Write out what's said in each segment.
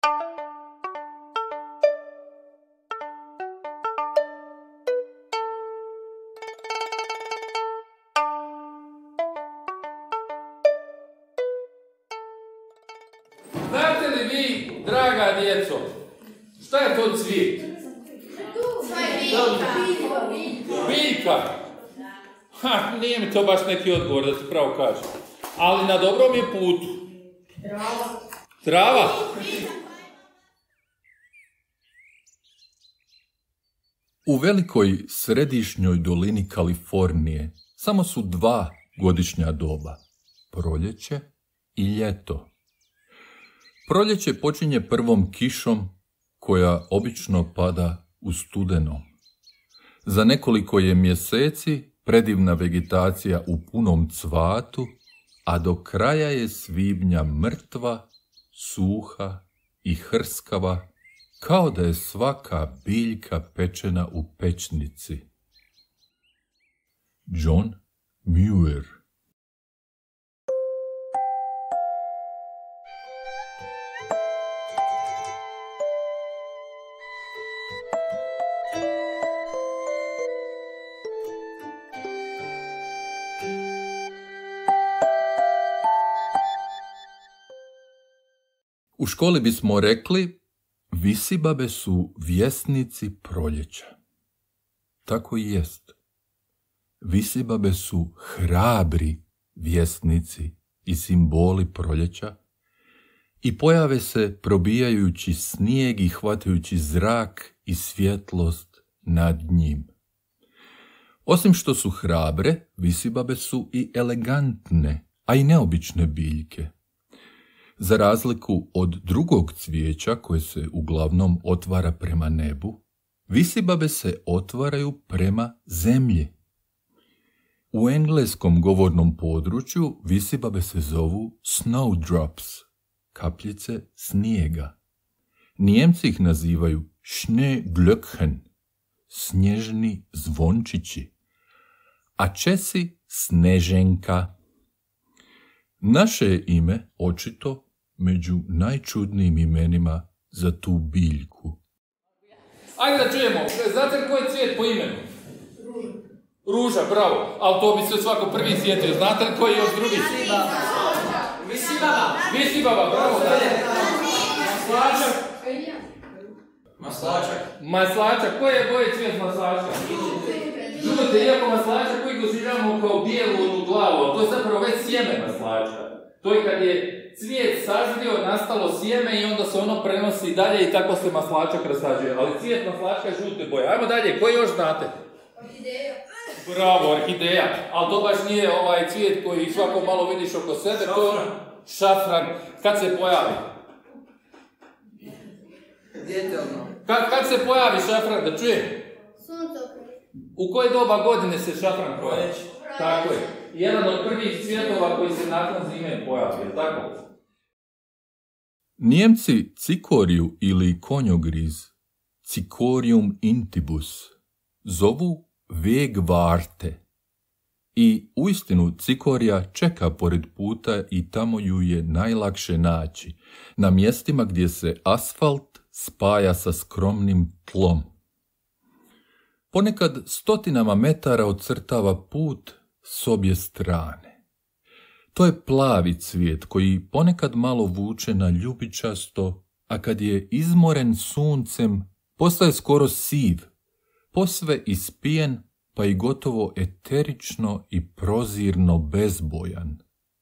Znate li vi, draga djeco, šta je to cvijet? Biljka. Nije mi to baš neki odgovor, da ti pravo kažem. Ali na dobrom je putu. Trava. U velikoj središnjoj dolini Kalifornije samo su 2 godišnja doba, proljeće i ljeto. Proljeće počinje prvom kišom koja obično pada u studenom. Za nekoliko je mjeseci predivna vegetacija u punom cvatu, a do kraja je svibnja mrtva, suha i hrskava, kao da je svaka biljka pečena u pećnici. John Muir. U školi bismo rekli, visibabe su vjesnici proljeća. Tako i jest. Visibabe su hrabri vjesnici i simboli proljeća i pojave se probijajući snijeg i hvatajući zrak i svjetlost nad njim. Osim što su hrabre, visibabe su i elegantne, a i neobične biljke. Za razliku od drugog cvijeća koje se uglavnom otvara prema nebu, visibabe se otvaraju prema zemlji. U engleskom govornom području visibabe se zovu snowdrops, kapljice snijega. Nijemci ih nazivaju Schneeglöckchen, snježni zvončići, a Česi sneženka. Naše je ime očito među najčudnijim imenima za tu biljku. Ajde da čujemo, znate li koji je cvijet po imenu? Ruža, bravo, ali to bi se svako prvi sjetio. Znate li koji je još drugi? Visibaba, bravo. Maslačak, koji je boje cvijet maslačka? Žute, iako maslačak koji doživljamo kao bijelu glavu, to je zapravo već sjeme maslačka. To je kad je cvijet sažrio, nastalo sjeme i onda se ono prenosi dalje i tako se maslačak rasađuje. Ali cvijet maslačka je žute boje. Ajmo dalje, koji još znate? Orhideja. Bravo, orhideja. Ali to baš nije ovaj cvijet koji svako malo vidiš oko sebe. Šafran. Šafran. Kad se pojavi? Kad se pojavi šafran, da čujem? U koje doba godine se šafran pojavi? Tako je. Jedan od prvih cvjetova koji se nakon zime pojavi, tako? Nijemci cikoriju ili konjogriz, Cicorium intibus, zovu Wegwarte. I uistinu cikorija čeka pored puta i tamo ju je najlakše naći, na mjestima gdje se asfalt spaja sa skromnim tlom. Ponekad stotinama metara ocrtava put s obje strane. To je plavi cvijet koji ponekad malo vuče na ljubičasto, a kad je izmoren suncem, postaje skoro siv, posve ispijen, pa i gotovo eterično i prozirno bezbojan.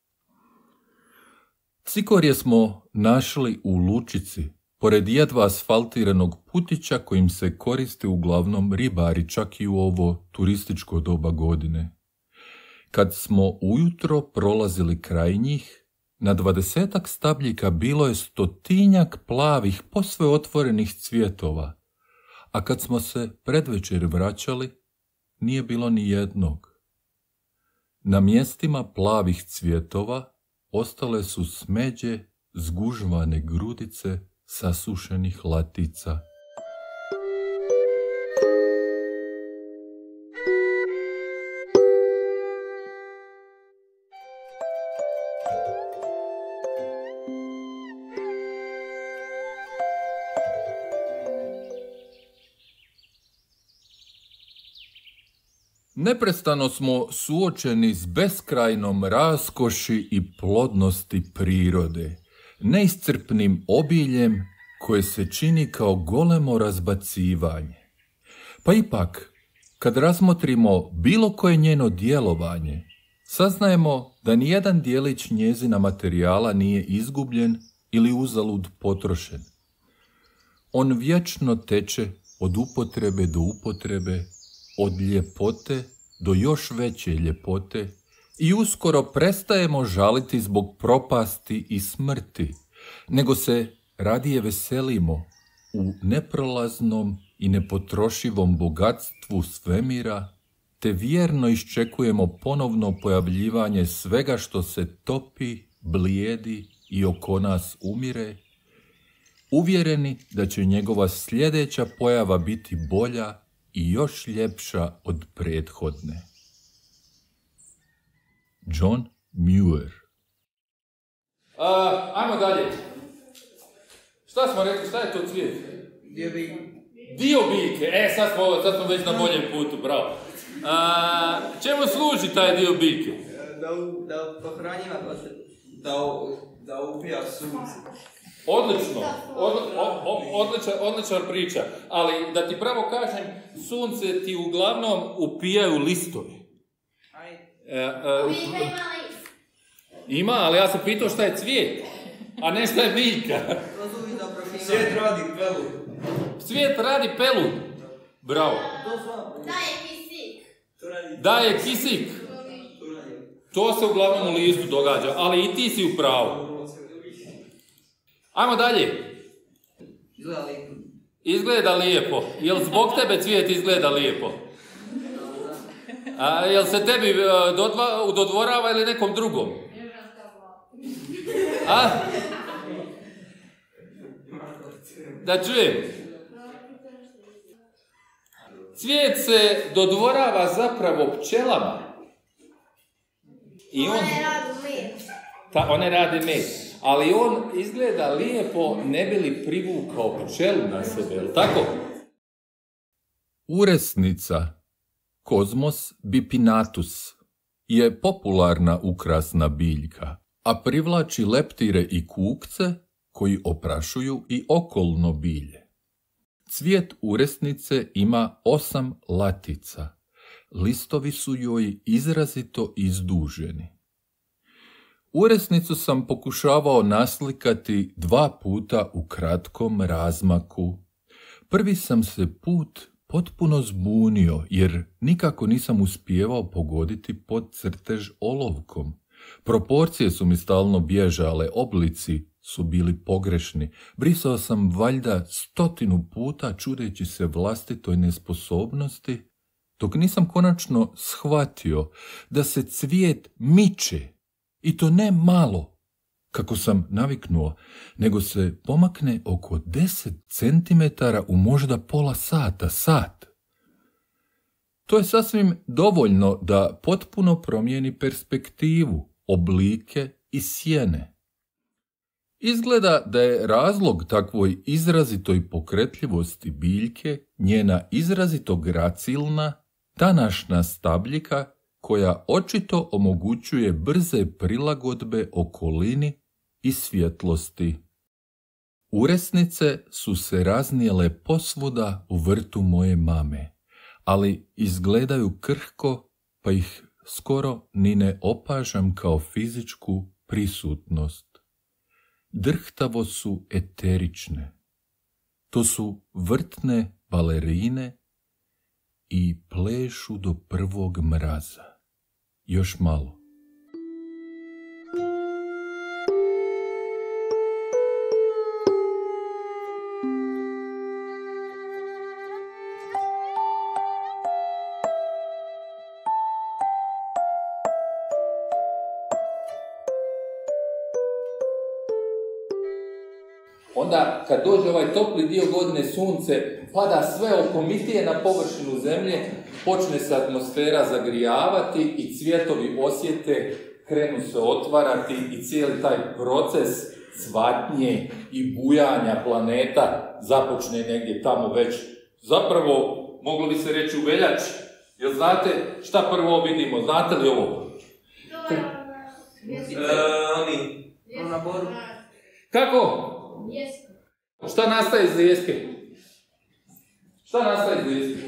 Cikorje smo našli u lučici, pored jedva asfaltiranog putića kojim se koriste uglavnom ribari čak i u ovo turističko doba godine. Kad smo ujutro prolazili kraj njih, na 20 stabljika bilo je 100 plavih, posve otvorenih cvjetova, a kad smo se predvečer vraćali, nije bilo ni jednog. Na mjestima plavih cvjetova ostale su smeđe, zgužvane grudice sasušenih latica. Neprestano smo suočeni s beskrajnom raskoši i plodnosti prirode, neiscrpnim obiljem koje se čini kao golemo razbacivanje. Pa ipak, kad razmotrimo bilo koje njeno djelovanje, saznajemo da nijedan dijelić njezina materijala nije izgubljen ili uzalud potrošen. On vječno teče od upotrebe do upotrebe, od ljepote do još veće ljepote i uskoro prestajemo žaliti zbog propasti i smrti, nego se radije veselimo u neprolaznom i nepotrošivom bogatstvu svemira, te vjerno iščekujemo ponovno pojavljivanje svega što se topi, blijedi i oko nas umire, uvjereni da će njegova sljedeća pojava biti bolja i još ljepša od prethodne. John Muir. Ajmo dalje. Šta smo rekli, šta je to cvijet? Dio biljke. Dio biljke, sad smo već na boljem putu, bravo. Čemu služi taj dio biljke? Da pohranjiva, da upija sunce. Odlično, odlična priča, ali da ti pravo kažem, sunce ti uglavnom upijaju listovi. Ima, ali ja sam pitao šta je cvijet, a ne šta je biljka. Cvijet radi pelud. Cvijet radi pelud. Bravo. Daje kisik. To se uglavnom u listu događa, ali i ti si u pravu. Ajmo dalje. Izgleda lijepo. Jel zbog tebe cvijet izgleda lijepo? Jel se tebi dodvorava ili nekom drugom? Da čujem. Cvijet se dodvorava zapravo pčelama. I one rade med. Ali on izgleda lijepo, ne bi li privukao pčelu na sebe, je li tako? Uresnica, Cosmos bipinatus, je popularna ukrasna biljka, a privlači leptire i kukce koji oprašuju i okolno bilje. Cvijet uresnice ima 8 latica. Listovi su joj izrazito izduženi. Uresnicu sam pokušavao naslikati 2 puta u kratkom razmaku. Prvi sam se put potpuno zbunio, jer nikako nisam uspijevao pogoditi pod crtež olovkom. Proporcije su mi stalno bježale, oblici su bili pogrešni. Brisao sam valjda 100 puta čudeći se vlastitoj nesposobnosti, dok nisam konačno shvatio da se cvijet miče, i to ne malo, kako sam naviknuo, nego se pomakne oko 10 centimetara u možda pola sata, sat. To je sasvim dovoljno da potpuno promijeni perspektivu, oblike i sjene. Izgleda da je razlog takvoj izrazitoj pokretljivosti biljke njena izrazito gracilna, današnja stabljika koja očito omogućuje brze prilagodbe okolini i svjetlosti. Uresnice su se raznijele posvuda u vrtu moje mame, ali izgledaju krhko, pa ih skoro ni ne opažam kao fizičku prisutnost. Drhtavo su eterične. To su vrtne balerine i plešu do prvog mraza. Još malo. Onda, kad dođe ovaj topli dio godine, sunce pada sve okomitije na površinu zemlje, počne se atmosfera zagrijavati i cvjetovi osjete krenu se otvarati i cijeli taj proces cvatnje i bujanja planeta započne negdje tamo već, zapravo, moglo bi se reći u veljači, Jel znate šta prvo vidimo? Znate li ovo? Na boru. Kako? Šta nastaje iz lijeske? Šta nastaje iz lijeske?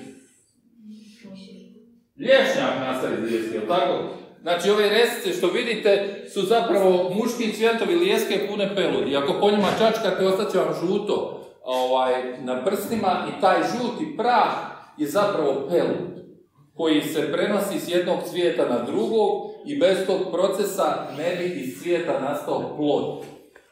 Lješnjak nastaje iz lijeske, jel tako? Znači ove resice što vidite su zapravo muški cvjetovi lijeske pune peludi. Ako po njima čačkate, ostaće vam žuto na prstima i taj žuti prah je zapravo pelud koji se prenosi s jednog cvijeta na drugog i bez tog procesa ne bi iz cvijeta nastao plod.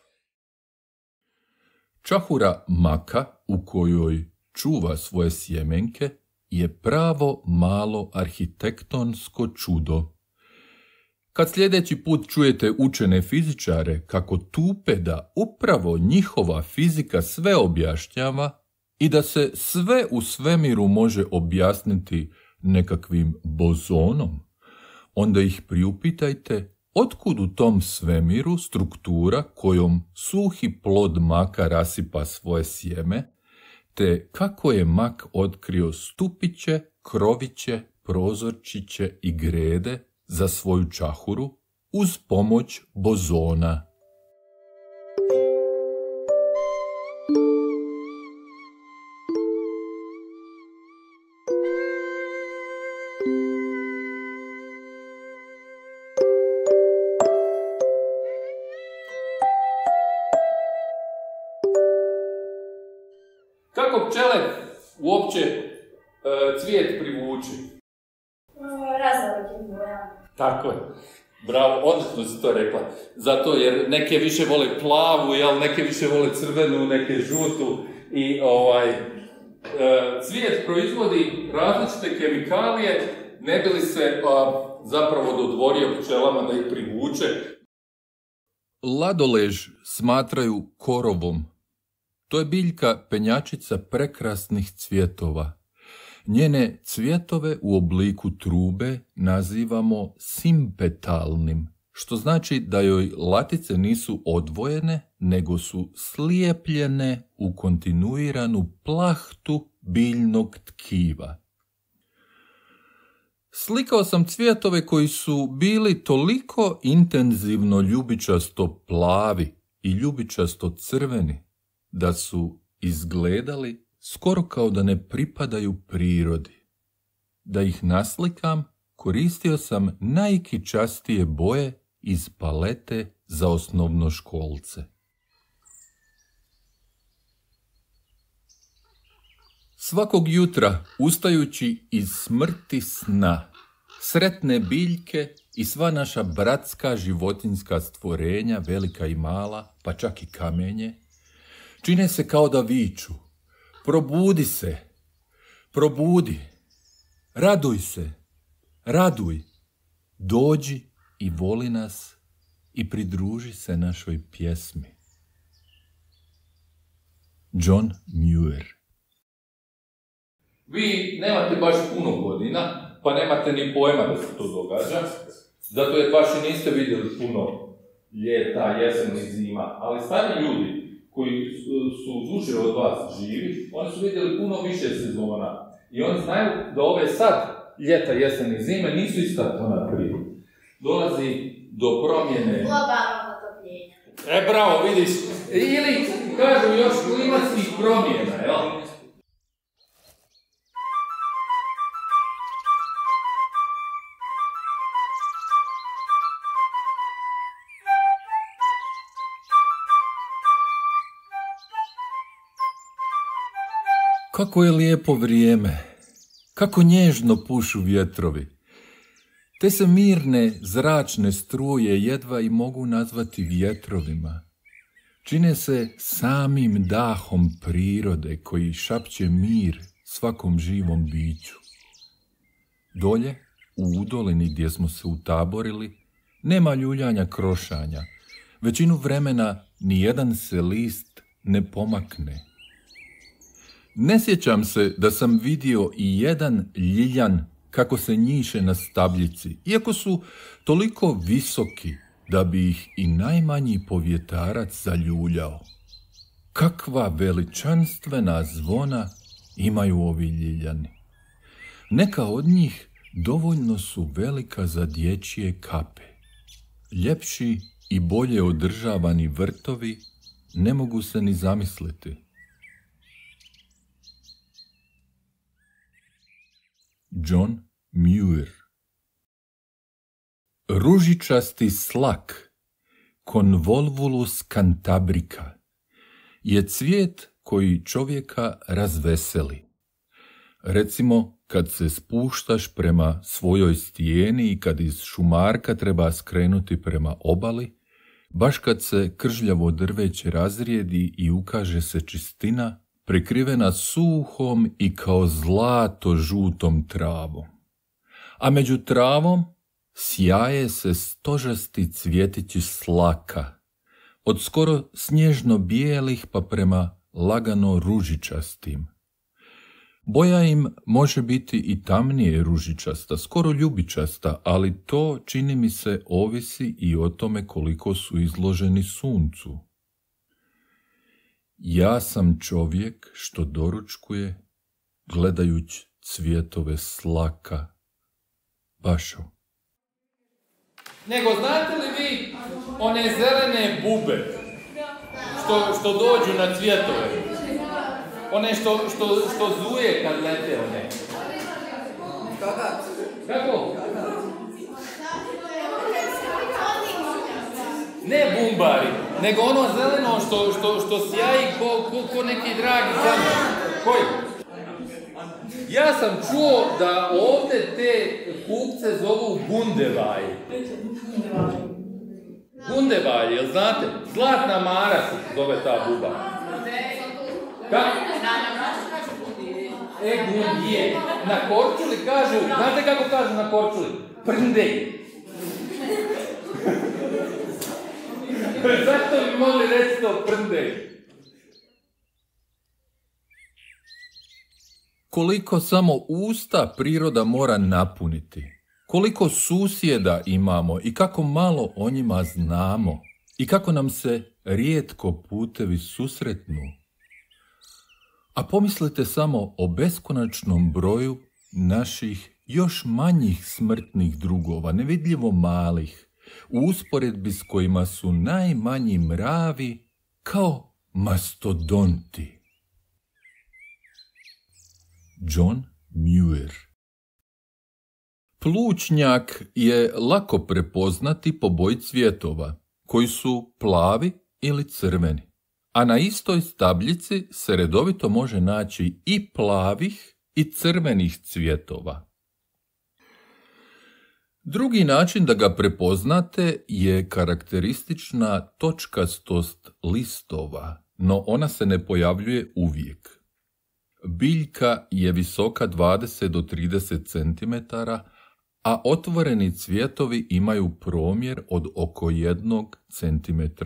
Čahura maka u kojoj čuva svoje sjemenke je pravo malo arhitektonsko čudo. Kad sljedeći put čujete učene fizičare kako tupe da upravo njihova fizika sve objašnjava i da se sve u svemiru može objasniti nekakvim bozonom, onda ih priupitajte otkud u tom svemiru struktura kojom suhi plod maka rasipa svoje sjeme, te kako je mak otkrio stupiće, kroviće, prozorčiće i grede za svoju čahuru uz pomoć bozona. Kako pčele uopće cvijet privuče? Različitim bojama. Tako je. Bravo, odlično si to rekla. Zato jer neke više vole plavu, neke više vole crvenu, neke žutu. I cvijet proizvodi različite kemikalije, ne bi li se zapravo dodvorio pčelama da ih privuče. Ladolež smatraju korovom. To je biljka penjačica prekrasnih cvjetova. Njene cvjetove u obliku trube nazivamo simpetalnim, što znači da joj latice nisu odvojene, nego su slijepljene u kontinuiranu plahtu biljnog tkiva. Slikao sam cvjetove koji su bili toliko intenzivno ljubičasto plavi i ljubičasto crveni, da su izgledali skoro kao da ne pripadaju prirodi. Da ih naslikam, koristio sam najkičastije boje iz palete za osnovnoškolce. Svakog jutra, ustajući iz smrti sna, sretne biljke i sva naša bratska životinjska stvorenja, velika i mala, pa čak i kamenje, čine se kao da viču: probudi se, probudi, raduj se, raduj, dođi i voli nas i pridruži se našoj pjesmi. John Muir. Vi nemate baš puno godina, pa nemate ni pojma da se to događa, zato jer baš i niste vidjeli puno ljeta, jeseni i zima, ali stari ljudi koji su duže od vas živi, oni su vidjeli puno više sezona i oni znaju da ove sad ljeta, jeseni i zime nisu ista ona prije. Dolazi do promjene... Globalnog otopljenja. Bravo, vidiš, ili kažu još klimatskih promjena, jel? Kako je lijepo vrijeme, kako nježno pušu vjetrovi. Te se mirne zračne struje jedva i mogu nazvati vjetrovima. Čine se samim dahom prirode koji šapće mir svakom živom biću. Dolje, u udolini gdje smo se utaborili, nema ljuljanja krošanja. Većinu vremena nijedan se list ne pomakne. Ne sjećam se da sam vidio i jedan ljiljan kako se njiše na stabljici, iako su toliko visoki da bi ih i najmanji povjetarac zaljuljao. Kakva veličanstvena zvona imaju ovi ljiljani. Neka od njih dovoljno su velika za dječje kape. Ljepši i bolje održavani vrtovi ne mogu se ni zamisliti. John Muir. Ružičasti slak, Convolvulus cantabrica, je cvijet koji čovjeka razveseli. Recimo, kad se spuštaš prema svojoj stijeni i kad iz šumarka treba skrenuti prema obali, baš kad se kržljavo drveće razrijedi i ukaže se čistina, prekrivena suhom i kao zlato žutom travom. A među travom sjaje se stožasti cvjetići slaka, od skoro snježno bijelih pa prema lagano ružičastim. Boja im može biti i tamnije ružičasta, skoro ljubičasta, ali to, čini mi se, ovisi i o tome koliko su izloženi suncu. Ja sam čovjek što doručkuje, gledajući cvjetove slaka. Bašo. Nego znate li vi one zelene bube što dođu na cvjetove? One što zuje kad lete one. Kako? Ne bumbari, nego ono zeleno što sjaji ko neki dragi kamen. Koji? Ja sam čuo da ovdje te kukce zovu bundevaj. Bundevaj, jel znate? Zlatna Mara se zove ta buba. Kako? Gundije. Na Korčuli kažu, znate kako kažu na Korčuli? Prndej. Zašto bi mogli reći to prndej? Koliko samo usta priroda mora napuniti, koliko susjeda imamo i kako malo o njima znamo i kako nam se rijetko putevi susretnu. A pomislite samo o beskonačnom broju naših još manjih smrtnih drugova, nevidljivo malih, u usporedbi s kojima su najmanji mravi kao mastodonti. John Muir. Plućnjak je lako prepoznati po boji cvjetova, koji su plavi ili crveni, a na istoj stabljici se redovito može naći i plavih i crvenih cvjetova. Drugi način da ga prepoznate je karakteristična točkastost listova, no ona se ne pojavljuje uvijek. Biljka je visoka 20 do 30 cm, a otvoreni cvjetovi imaju promjer od oko 1 cm.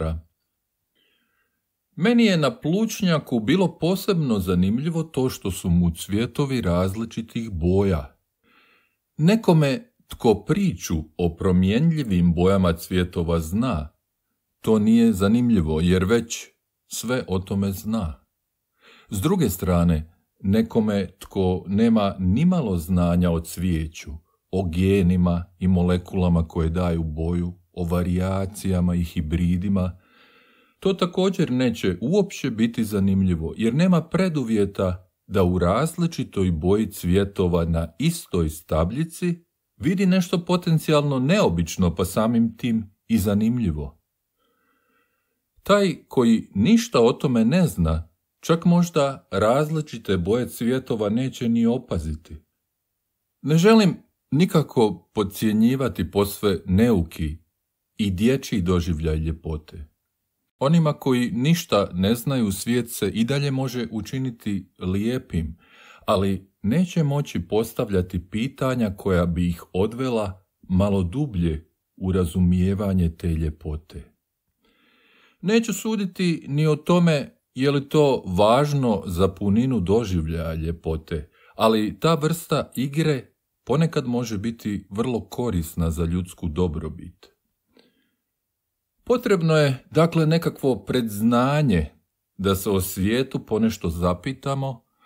Meni je na plućnjaku bilo posebno zanimljivo to što su mu cvjetovi različitih boja. Nekome tko priču o promjenljivim bojama cvjetova zna, to nije zanimljivo jer već sve o tome zna. S druge strane, nekome tko nema nimalo znanja o cvijeću, o genima i molekulama koje daju boju, o varijacijama i hibridima, to također neće uopće biti zanimljivo, jer nema preduvjeta da u različitoj boji cvjetova na istoj stabljici vidi nešto potencijalno neobično, pa samim tim i zanimljivo. Taj koji ništa o tome ne zna, čak možda različite boje cvjetova neće ni opaziti. Ne želim nikako podcjenjivati posve neuki i dječji doživljaj ljepote. Onima koji ništa ne znaju, svijet se i dalje može učiniti lijepim, ali neće moći postavljati pitanja koja bi ih odvela malo dublje u razumijevanje te ljepote. Neću suditi ni o tome je li to važno za puninu doživljaja ljepote, ali ta vrsta igre ponekad može biti vrlo korisna za ljudsku dobrobit. Potrebno je, dakle, nekakvo predznanje da se o svijetu ponešto zapitamo,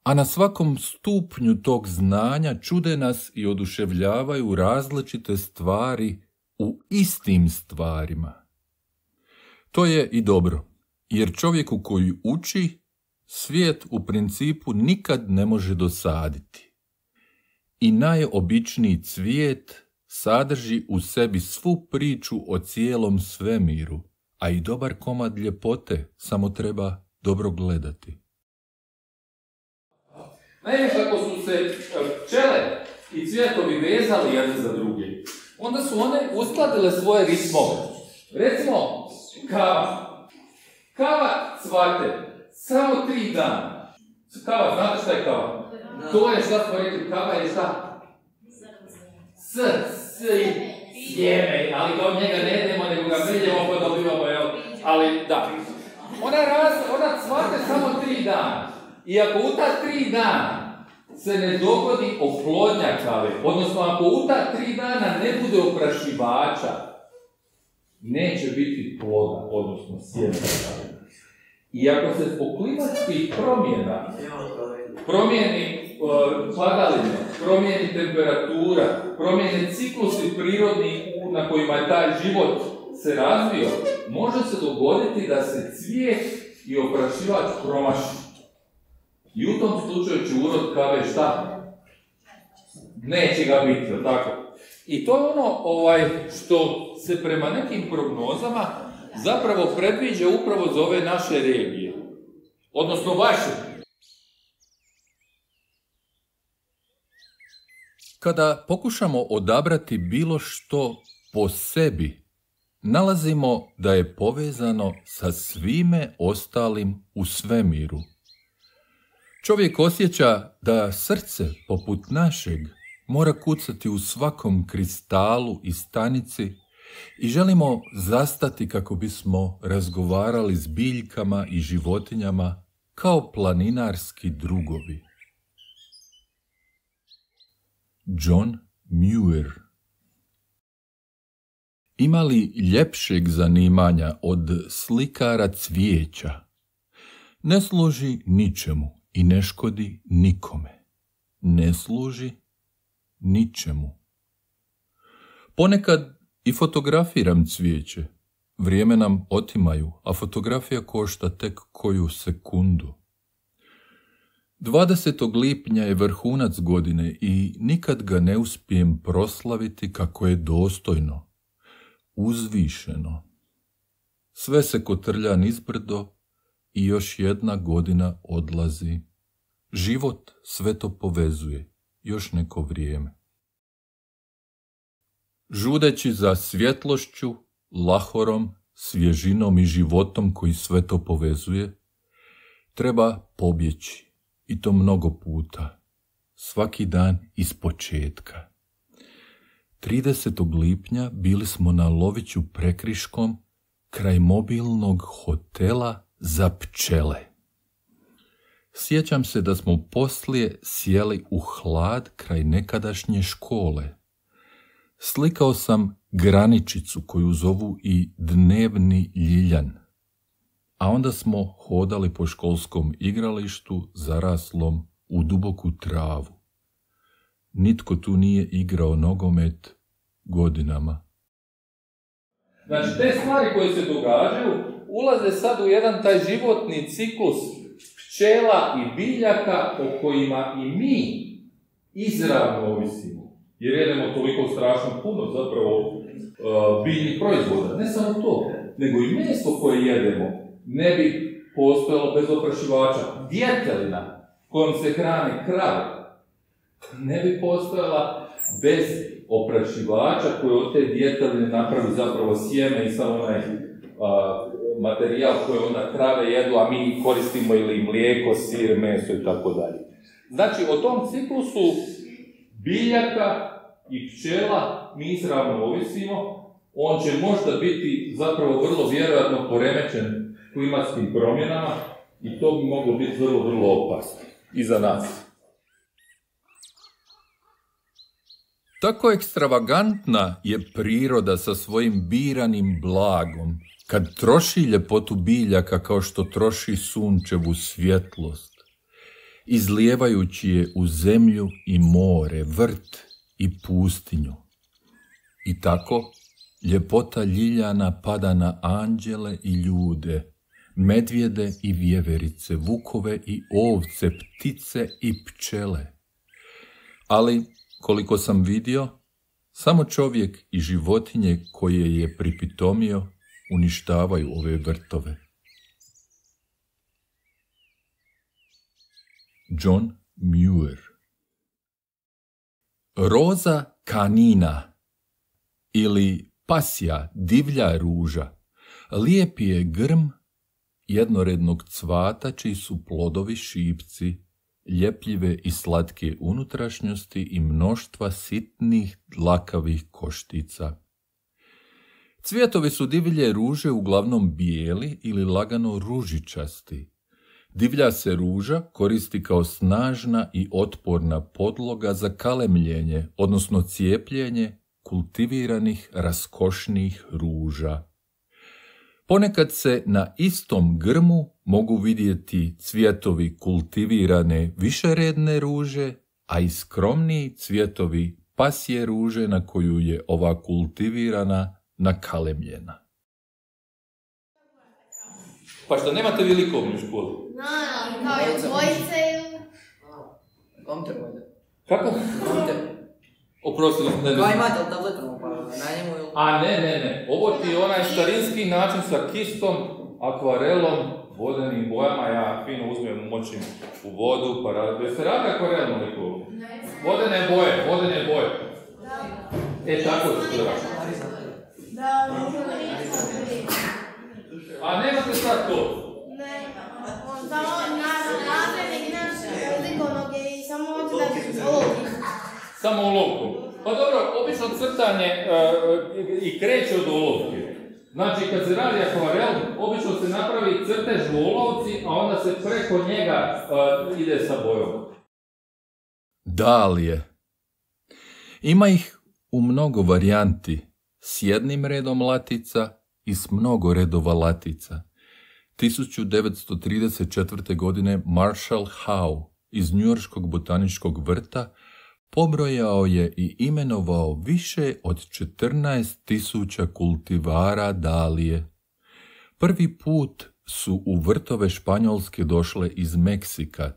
a na svakom stupnju tog znanja čude nas i oduševljavaju različite stvari u istim stvarima. To je i dobro, jer čovjeku koji uči, svijet u principu nikad ne može dosaditi. I najobičniji cvijet sadrži u sebi svu priču o cijelom svemiru, a i dobar komad ljepote samo treba dobro gledati. Naime, kako su se pčele i cvjetovi vezali jedne za druge, onda su one uskladile svoje ritmove. Recimo, kava. Kava cvate samo 3 dana. Kava, znate šta je kava? No. To je šta smo rekli, kava je šta? Sjeme, ali kao njega ne jedemo, nego ga miljemo pa dobivamo, jel? Ali da. Ona cvate samo 3 dana. I ako u ta 3 dana se ne dogodi oplodnja kave, odnosno ako u ta 3 dana ne bude oprašivača, neće biti ploda, odnosno sjeme kave. I ako se zbog klimatskih promjena promijeni padaline, promijeni temperatura, promijeni ciklusi prirodni na kojima je taj život se razvio, može se dogoditi da se cvijet i oprašivač promaši. I u tom slučaju će urod kave šta? Neće ga biti, tako? I to je ono što se prema nekim prognozama zapravo predviđa upravo za ove naše regije. Odnosno vaše. Kada pokušamo odabrati bilo što po sebi, nalazimo da je povezano sa svime ostalim u svemiru. Čovjek osjeća da srce, poput našeg, mora kucati u svakom kristalu i stanici i želimo zastati kako bismo razgovarali s biljkama i životinjama kao planinarski drugovi. John Muir. Ima li ljepšeg zanimanja od slikara cvijeća? Ne služi ničemu i ne škodi nikome. Ne služi ničemu. Ponekad i fotografiram cvijeće. Vrijeme nam otimaju, a fotografija košta tek koju sekundu. 20. lipnja je vrhunac godine i nikad ga ne uspijem proslaviti kako je dostojno, uzvišeno. Sve se kotrlja nizbrdo i još jedna godina odlazi. Život sve to povezuje, još neko vrijeme. Žudeći za svjetlošću, lahorom, svježinom i životom koji sve to povezuje, treba pobjeći. I to mnogo puta, svaki dan ispočetka. 30. lipnja bili smo na Loviću Prekriškom kraj mobilnog hotela za pčele. Sjećam se da smo poslije sjeli u hlad kraj nekadašnje škole. Slikao sam graničicu koju zovu i dnevni ljiljan. A onda smo hodali po školskom igralištu zaraslom u duboku travu. Nitko tu nije igrao nogomet godinama. Znači, te stvari koje se događaju ulaze sad u jedan taj životni ciklus pčela i biljaka o kojima i mi izravno ovisimo. Jer jedemo toliko strašno puno zapravo biljnih proizvoda. Ne samo to, nego i meso koje jedemo ne bi postojalo bez oprašivača. Djetelina kojom se hrane krave ne bi postojala bez oprašivača koji od te djeteline napravi zapravo sjeme i samo onaj materijal koji onda krave jedu, a mi koristimo ili mlijeko, sir, meso i tako dalje. Znači, o tom ciklusu biljaka i pčela mi izravno ovisimo. On će možda biti zapravo vrlo vjerojatno poremećen klimatskim promjenama i to bi moglo biti vrlo opasno i za nas. Tako ekstravagantna je priroda sa svojim biranim blagom, kad troši ljepotu biljaka kao što troši sunčevu svjetlost. izlijevajući je u zemlju i more, vrt i pustinju. I tako, ljepota ljiljana pada na anđele i ljude, medvjede i vjeverice, vukove i ovce, ptice i pčele. Ali, koliko sam vidio, samo čovjek i životinje koje je pripitomio uništavaju ove vrtove. John Muir. Roza kanina ili pasja divlja ruža lijep je grm jednorednog cvata čiji su plodovi šipci, ljepljive i slatke unutrašnjosti i mnoštva sitnih dlakavih koštica. Cvjetovi su divlje ruže uglavnom bijeli ili lagano ružičasti. Divlja se ruža koristi kao snažna i otporna podloga za kalemljenje, odnosno cijepljenje kultiviranih raskošnih ruža. Ponekad se na istom grmu mogu vidjeti cvjetovi kultivirane višeredne ruže, a i skromniji cvjetovi pasje ruže na koju je ova kultivirana nakalemljena. Pa što nemate vi likovnu školu? Kao i dvojice ili? Komter vode. Kako? Komter. Oprosti, ne. Kao imate li tabletom pa na njemu ili? A ne. Ovo ti je onaj starinski način sa kistom, akvarelom, vodenim bojama. Ja fino uzmem, močim u vodu, pa radim. Jeste radili akvarelom likovnu? Vodene boje. Tako se to radi. A nemate sad to? Samo nasljednik naš likovnog je i samo hoće da olovki. Samo olovkom. Pa dobro, obično crtanje i kreće od olovke. Znači, kad se radi akvarel, obično se napravi crtež u olovci, a onda se preko njega ide sa bojom. Dalije. Ima ih u mnogo varijanti, s jednim redom latica i s mnogo redova latica. 1934. godine Marshall Howe iz Njujorškog botaničkog vrta pobrojao je i imenovao više od 14.000 kultivara dalije. Prvi put su u vrtove Španjolske došle iz Meksika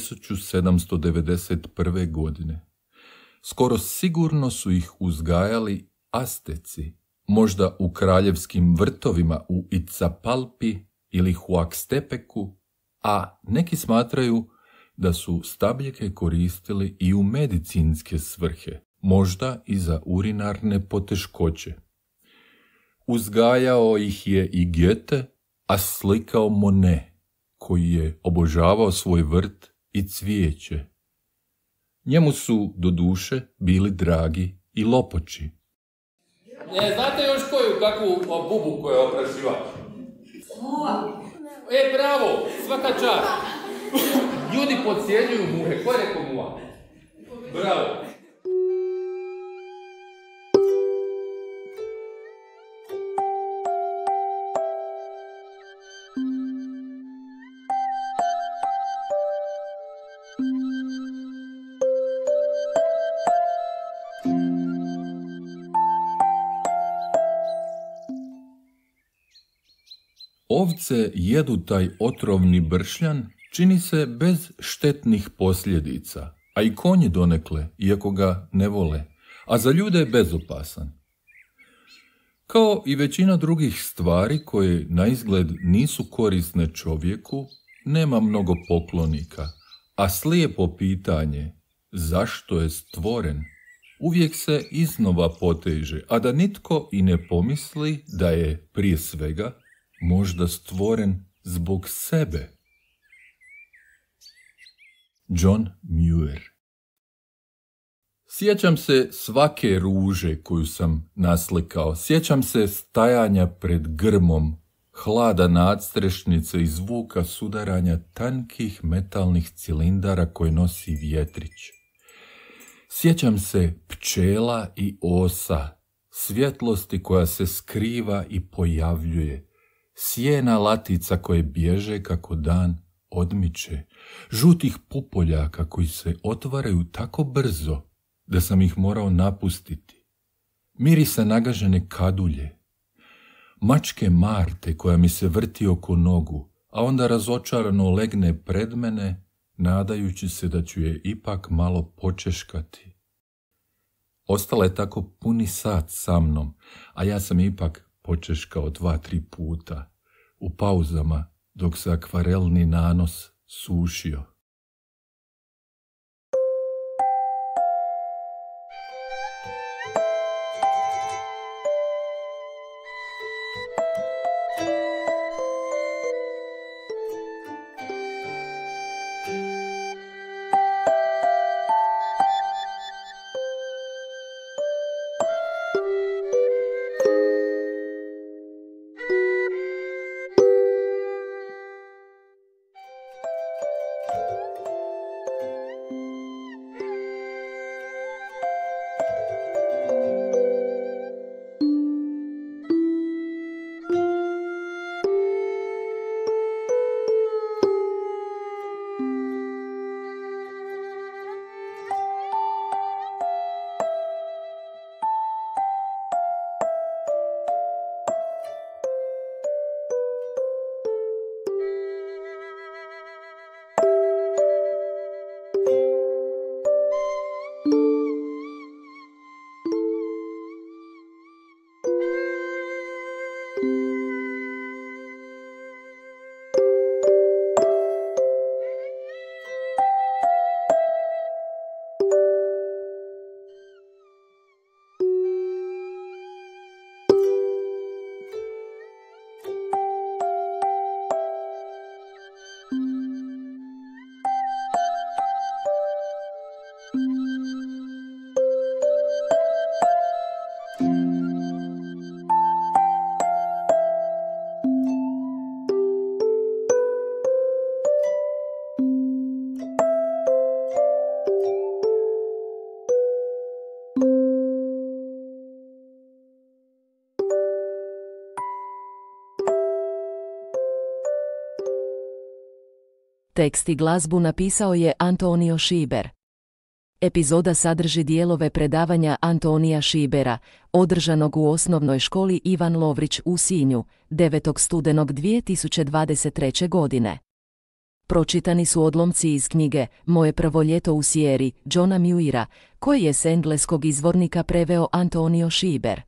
1791. godine. Skoro sigurno su ih uzgajali Asteci, možda u kraljevskim vrtovima u Itzapalpi ili Huaxtepeku, a neki smatraju da su stabljike koristili i u medicinske svrhe, možda i za urinarne poteškoće. Uzgajao ih je i Goethe, a slikao Monet, koji je obožavao svoj vrt i cvijeće. Njemu su, doduše, bili dragi i lopoči. Znate još kakvu bubu koju je oprašivač? Bravo, svaka čast. Ljudi podcjenjuju muhe. Ko je rekao muha? Bravo. Ovce jedu taj otrovni bršljan, čini se bez štetnih posljedica, a i konji donekle, iako ga ne vole, a za ljude je bezopasan. Kao i većina drugih stvari koje na izgled nisu korisne čovjeku, nema mnogo poklonika, a slijepo pitanje zašto je stvoren uvijek se iznova poteže, a da nitko i ne pomisli da je prije svega možda stvoren zbog sebe. John Muir. Sjećam se svake ruže koju sam naslikao. Sjećam se stajanja pred grmom, hlada nadstrešnice i zvuka sudaranja tankih metalnih cilindara koje nosi vjetrić. Sjećam se pčela i osa, svjetlosti koja se skriva i pojavljuje, sjena latica koje bježe kako dan odmiče, žutih pupoljaka koji se otvaraju tako brzo da sam ih morao napustiti, mirisa nagažene kadulje, mačke Marte koja mi se vrti oko nogu, a onda razočarano legne pred mene, nadajući se da ću je ipak malo počeškati. Ostala je tako puni sat sa mnom, a ja sam ipak počeškao 2-3 puta, u pauzama dok se akvarelni nanos sušio. Tekst i glazbu napisao je Antonio Šiber. Epizoda sadrži dijelove predavanja Antonija Šibera, održanog u osnovnoj školi Ivan Lovrić u Sinju, 9. studenog 2023. godine. Pročitani su odlomci iz knjige Moje prvo ljeto u Sijeri, Johna Muira, koji je s engleskog izvornika preveo Antonio Šiber.